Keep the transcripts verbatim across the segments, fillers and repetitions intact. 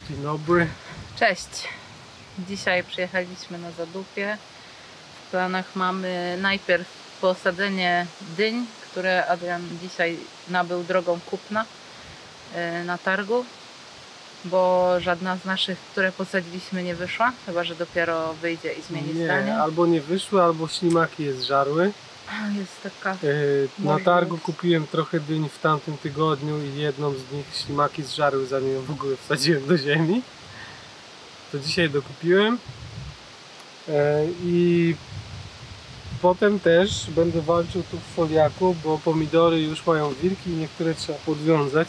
Dzień dobry. Cześć. Dzisiaj przyjechaliśmy na Zadupie. W planach mamy najpierw posadzenie dyń, które Adrian dzisiaj nabył drogą kupna na targu, bo żadna z naszych, które posadziliśmy, nie wyszła, chyba że dopiero wyjdzie i zmieni nie, zdanie. Albo nie wyszły, albo ślimaki je zżarły. Jest taka Yy, na możliwość. targu kupiłem trochę dyń w tamtym tygodniu i jedną z nich ślimaki zżarły, zanim ją w ogóle wsadziłem do ziemi. To dzisiaj dokupiłem yy, i potem też będę walczył tu w foliaku, bo pomidory już mają wilki i niektóre trzeba podwiązać.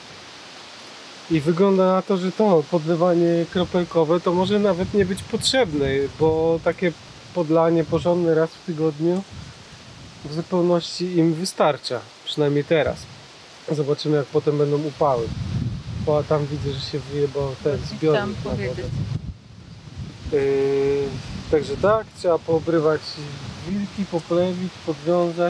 I wygląda na to, że to podlewanie kropelkowe to może nawet nie być potrzebne, bo takie podlanie porządne raz w tygodniu w zupełności im wystarcza, przynajmniej teraz. Zobaczymy, jak potem będą upały. Bo tam widzę, że się wyjebał ten zbiornik na wodę. Yy, także tak, trzeba poobrywać wilki, poplewić, podwiązać.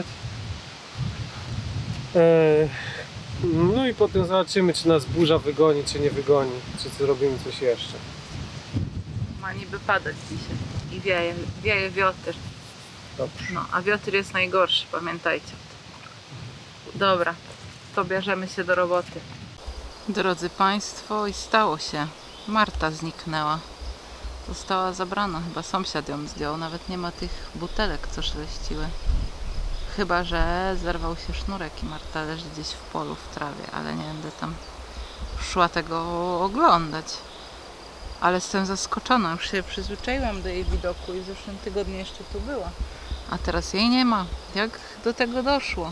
Yy, no i potem zobaczymy, czy nas burza wygoni, czy nie wygoni, czy zrobimy coś jeszcze. Ma niby padać dzisiaj i wieje, wieje wiotr. Dobrze. No, a wiotr jest najgorszy, pamiętajcie. Dobra, to bierzemy się do roboty. Drodzy Państwo, i stało się. Marta zniknęła. Została zabrana, chyba sąsiad ją zdjął. Nawet nie ma tych butelek, co szeleściły. Chyba że zerwał się sznurek i Marta leży gdzieś w polu, w trawie, ale nie będę tam szła tego oglądać. Ale jestem zaskoczona, już się przyzwyczaiłam do jej widoku i w zeszłym tygodniu jeszcze tu była. A teraz jej nie ma. Jak do tego doszło?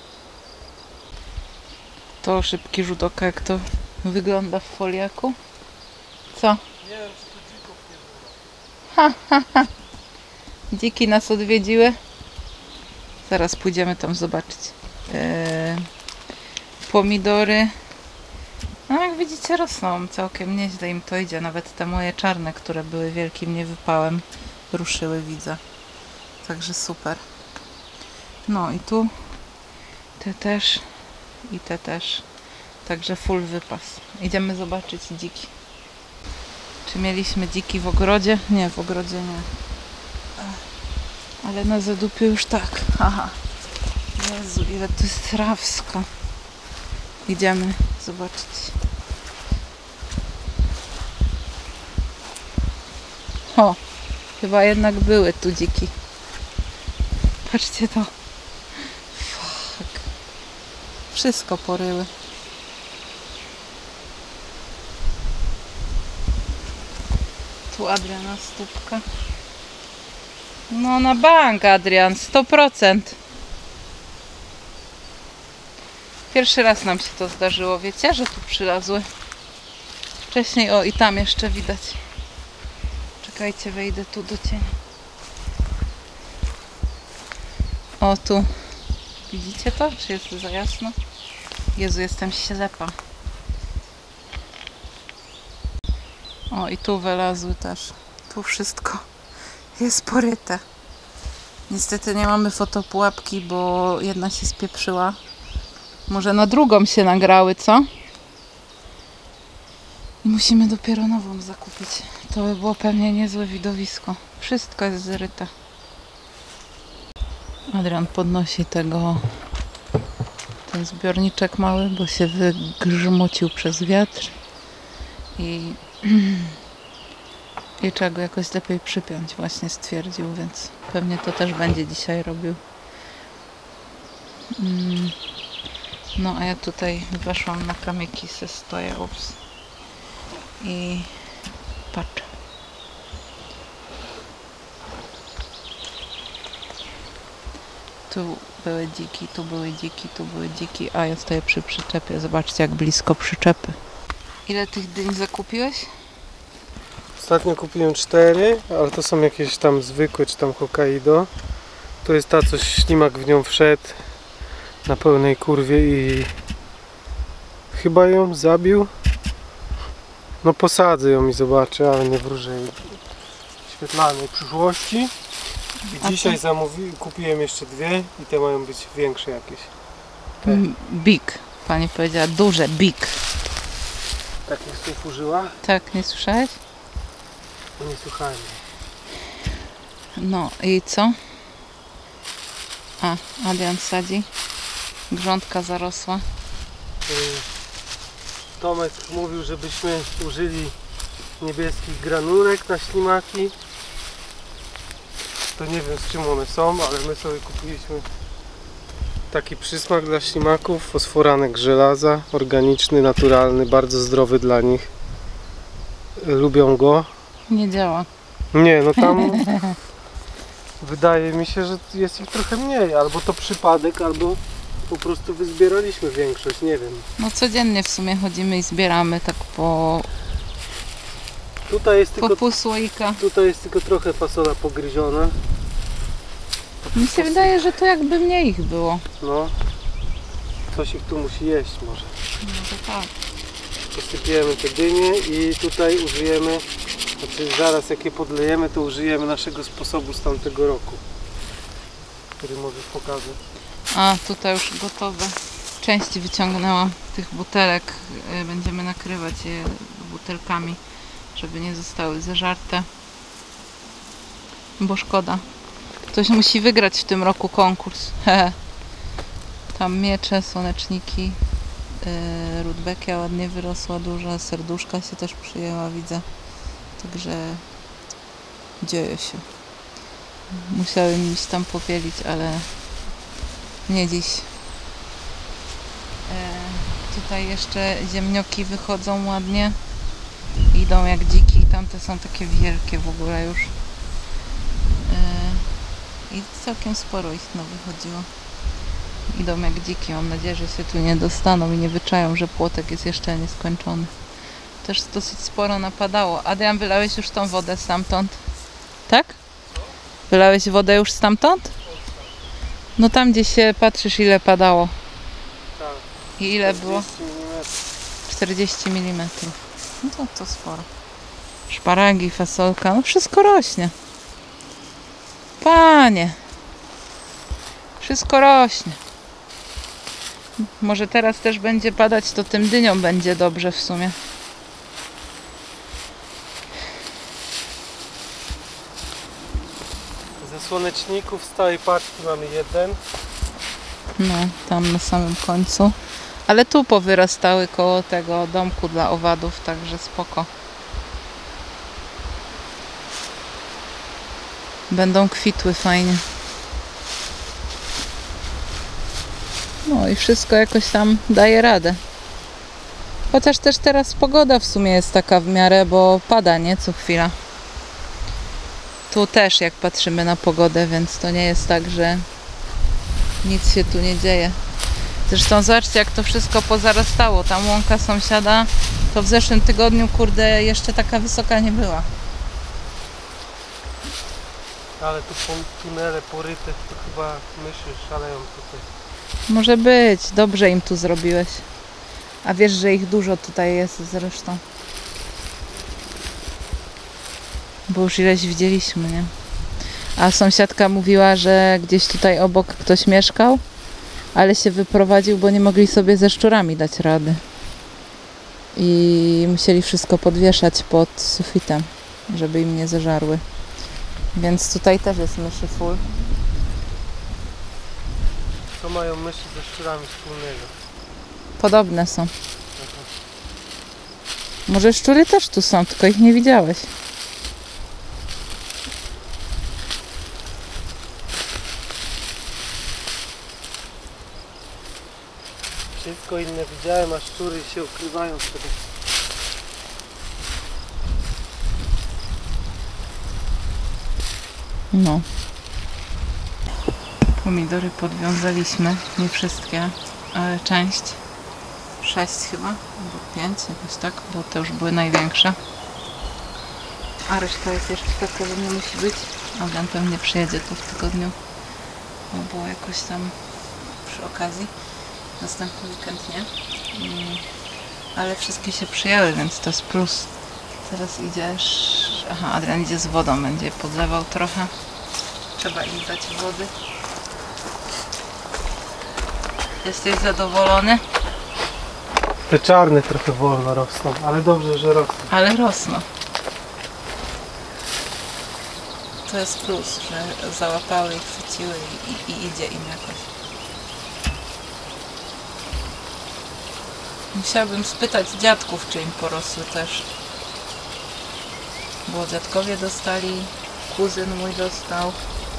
To szybki rzut oka, jak to wygląda w foliaku. Co? Nie wiem, czy tu dzików nie było. Ha, ha, ha. Dziki nas odwiedziły. Zaraz pójdziemy tam zobaczyć. Eee, pomidory. No jak widzicie, rosną całkiem nieźle, im to idzie. Nawet te moje czarne, które były wielkim niewypałem, ruszyły, widzę. Także super. No i tu te też i te też. Także full wypas. Idziemy zobaczyć dziki. Czy mieliśmy dziki w ogrodzie? Nie, w ogrodzie nie. Ale na Zadupiu już tak. Aha. Jezu, ile tu jest trawsko. Idziemy zobaczyć. O, chyba jednak były tu dziki. Patrzcie to. Fuck. Wszystko poryły. Tu Adriana stópka. No na bank, Adrian, sto procent. Pierwszy raz nam się to zdarzyło, wiecie, że tu przylazły. Wcześniej, o i tam jeszcze widać. Czekajcie, wejdę tu do cienia. O, tu. Widzicie to? Czy jest za jasno? Jezu, jestem ślepa. O, i tu wylazły też. Tu wszystko jest poryte. Niestety nie mamy fotopułapki, bo jedna się spieprzyła. Może na drugą się nagrały, co? I musimy dopiero nową zakupić. To by było pewnie niezłe widowisko. Wszystko jest zryte. Adrian podnosi tego ten zbiorniczek mały, bo się wygrzmocił przez wiatr i i trzeba go jakoś lepiej przypiąć, właśnie stwierdził, więc pewnie to też będzie dzisiaj robił. No a ja tutaj weszłam na kamyki, se stoję, ups. I patrzę. Tu były dziki, tu były dziki, tu były dziki, a ja stoję przy przyczepie. Zobaczcie, jak blisko przyczepy. Ile tych dyń zakupiłeś? Ostatnio kupiłem cztery, ale to są jakieś tam zwykłe, czy tam Hokkaido. To jest ta, co ślimak w nią wszedł na pełnej kurwie i chyba ją zabił. No posadzę ją i zobaczę, ale nie wróżę jej świetlanej przyszłości. I dzisiaj zamówiłem, kupiłem jeszcze dwie i te mają być większe jakieś. Te. Big, pani powiedziała, duże, big. takich słów użyła? Tak, nie słyszałeś? Nie słuchałem. No i co? A, Adrian sadzi. Grządka zarosła. Tomek mówił, żebyśmy użyli niebieskich granulek na ślimaki. To nie wiem, z czym one są, ale my sobie kupiliśmy taki przysmak dla ślimaków. Fosforanek żelaza, organiczny, naturalny, bardzo zdrowy dla nich. Lubią go. Nie działa. Nie, no tam wydaje mi się, że jest ich trochę mniej. Albo to przypadek, albo po prostu wyzbieraliśmy większość, nie wiem. No codziennie w sumie chodzimy i zbieramy tak po, Tutaj jest po tylko, pół słoika. tutaj jest tylko trochę fasola pogryziona. Mi się wydaje, że to jakby mniej ich było. No, coś ich tu musi jeść może. No to tak. Posypiemy te dynie i tutaj użyjemy, znaczy zaraz jak je podlejemy, to użyjemy naszego sposobu z tamtego roku, który możesz pokazać. A, tutaj już gotowe. Części wyciągnęłam tych butelek. Y, Będziemy nakrywać je butelkami, żeby nie zostały zeżarte. Bo szkoda. Ktoś musi wygrać w tym roku konkurs. Hehe. Tam miecze, słoneczniki. Yy, rudbekia ładnie wyrosła duża. Serduszka się też przyjęła, widzę. Także dzieje się. Musiałem iść tam popielić, ale nie dziś. E, tutaj jeszcze ziemnioki wychodzą ładnie. Idą jak dziki. Tamte są takie wielkie w ogóle już. E, I całkiem sporo ich no wychodziło. Idą jak dziki. Mam nadzieję, że się tu nie dostaną i nie wyczają, że płotek jest jeszcze nieskończony. Też dosyć sporo napadało. Adrian, wylałeś już tą wodę stamtąd? Tak? Wylałeś wodę już stamtąd? No tam gdzie się patrzysz, ile padało. Tak. I ile było? czterdzieści milimetrów. czterdzieści milimetrów. No to, to sporo. Szparagi, fasolka, no wszystko rośnie. Panie. Wszystko rośnie. Może teraz też będzie padać, to tym dyniom będzie dobrze w sumie. Ze słoneczników z całej paczki mamy jeden. No, tam na samym końcu. Ale tu powyrastały koło tego domku dla owadów, także spoko. Będą kwitły fajnie. No i wszystko jakoś tam daje radę. Chociaż też teraz pogoda w sumie jest taka w miarę, bo pada, nie? Co chwila. Tu też jak patrzymy na pogodę, więc to nie jest tak, że nic się tu nie dzieje. Zresztą zobaczcie, jak to wszystko pozarastało. Tam łąka sąsiada to w zeszłym tygodniu, kurde, jeszcze taka wysoka nie była. Ale tu po- tunele poryte, to chyba myszy szaleją tutaj. Może być. Dobrze im tu zrobiłeś. A wiesz, że ich dużo tutaj jest zresztą. Bo już ileś widzieliśmy, nie? A sąsiadka mówiła, że gdzieś tutaj obok ktoś mieszkał, ale się wyprowadził, bo nie mogli sobie ze szczurami dać rady. I musieli wszystko podwieszać pod sufitem, żeby im nie zeżarły. Więc tutaj też jest myszy full. Co mają myszy ze szczurami wspólnego? Podobne są. Może szczury też tu są, tylko ich nie widziałeś. Wszystko inne widziałem, a szczury się ukrywają wtedy. No. Pomidory podwiązaliśmy, nie wszystkie, ale część. Sześć chyba, albo pięć, jakoś tak, bo te już były największe. A reszta jest jeszcze taka, że nie musi być. Adrian pewnie przyjedzie tu w tygodniu, albo jakoś tam przy okazji. Następny weekend nie. Mm, ale wszystkie się przyjęły, więc to jest plus. Teraz idziesz... Aha, Adrian idzie z wodą, będzie je podlewał trochę. Trzeba im dać wody. Jesteś zadowolony? Te czarne trochę wolno rosną, ale dobrze, że rosną. Ale rosną. To jest plus, że załapały i chwyciły i, i idzie im jakoś. Musiałabym spytać dziadków, czy im porosły też. Bo dziadkowie dostali, kuzyn mój dostał,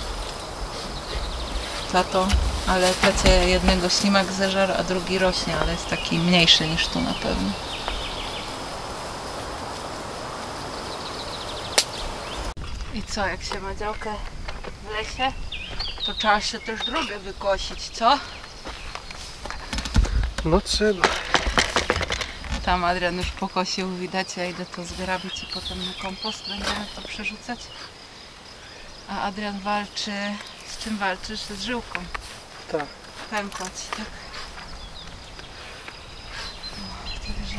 tato, ale tacie jednego ślimak zeżarł, a drugi rośnie, ale jest taki mniejszy niż tu na pewno. I co, jak się ma działkę w lesie, to trzeba się też drogę wykosić, co? No trzeba. Tam Adrian już pokosił, widać, ja idę to zgrabić i potem na kompost będziemy to przerzucać. A Adrian walczy, z czym walczysz? Z żyłką. Tak. Pękła ci, tak? No, także...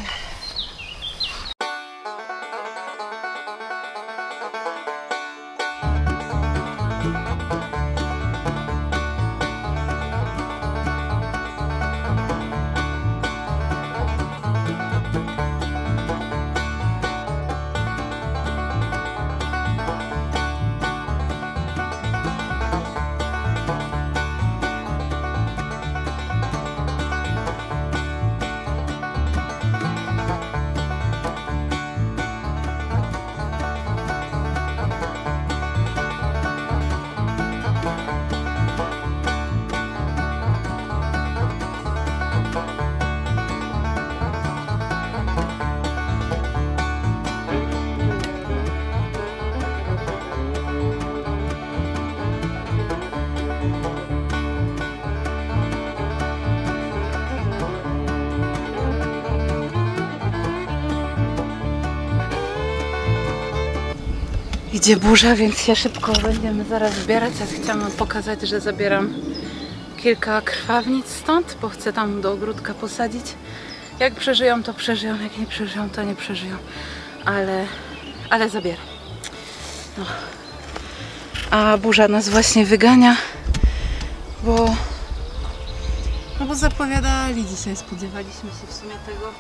Idzie burza, więc się szybko będziemy zaraz zbierać. Ja chciałam wam pokazać, że zabieram kilka krwawnic stąd, bo chcę tam do ogródka posadzić. Jak przeżyją, to przeżyją, jak nie przeżyją, to nie przeżyją. Ale, ale zabieram. No. A burza nas właśnie wygania, bo, no bo zapowiadali dzisiaj, spodziewaliśmy się w sumie tego.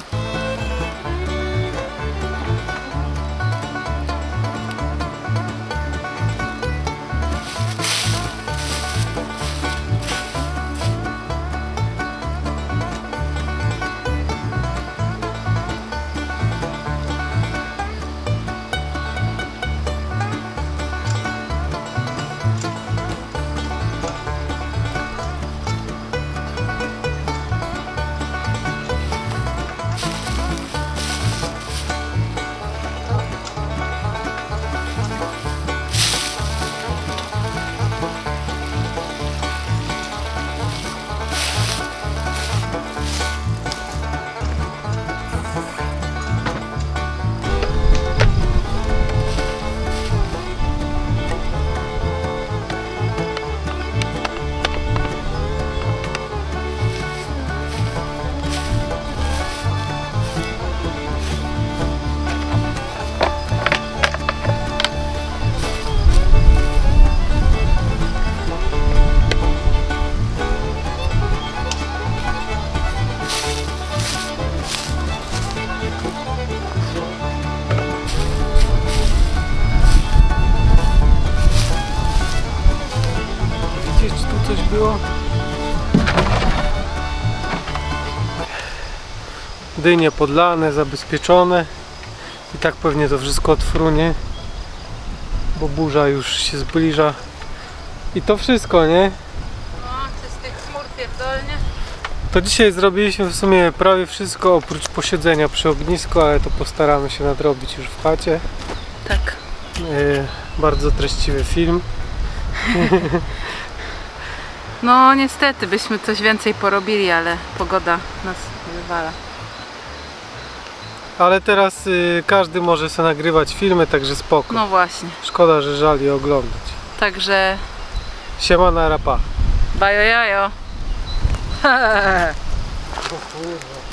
Było. Dynie podlane, zabezpieczone i tak pewnie to wszystko odfrunie, bo burza już się zbliża i to wszystko, nie? No, czy z tych chmur pierdolnie? To dzisiaj zrobiliśmy w sumie prawie wszystko oprócz posiedzenia przy ognisku, ale to postaramy się nadrobić już w chacie. Tak. Yy, bardzo treściwy film. No niestety, byśmy coś więcej porobili, ale pogoda nas wywala. Ale teraz y, każdy może sobie nagrywać filmy, także spoko. No właśnie. Szkoda, że żali oglądać. Także... Siema na rapa. Bajo jajo. O kurwa.